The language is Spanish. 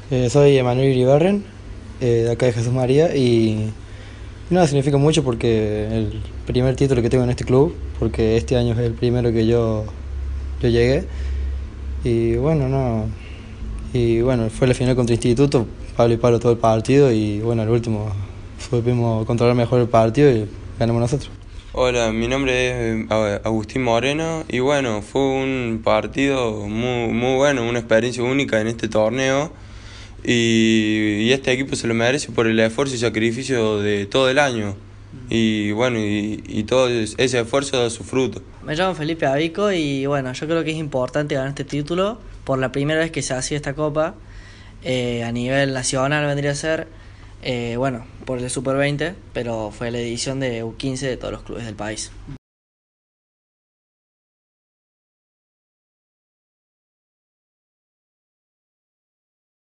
Soy Emanuel Iribarren, de acá de Jesús María, y nada, significa mucho porque el primer título que tengo en este club, porque este año es el primero que yo llegué, y bueno, no, y bueno, fue la final contra Instituto, Pablo y Pablo todo el partido, y bueno, al último supimos controlar mejor el partido y ganamos nosotros. Hola, mi nombre es Agustín Moreno y bueno, fue un partido muy bueno, una experiencia única en este torneo y este equipo se lo merece por el esfuerzo y sacrificio de todo el año y bueno, y todo ese esfuerzo da su fruto. Me llamo Felipe Avico y bueno, yo creo que es importante ganar este título por la primera vez que se hacía esta copa. A nivel nacional vendría a ser, bueno, por el Super 20, pero fue la edición de U15 de todos los clubes del país.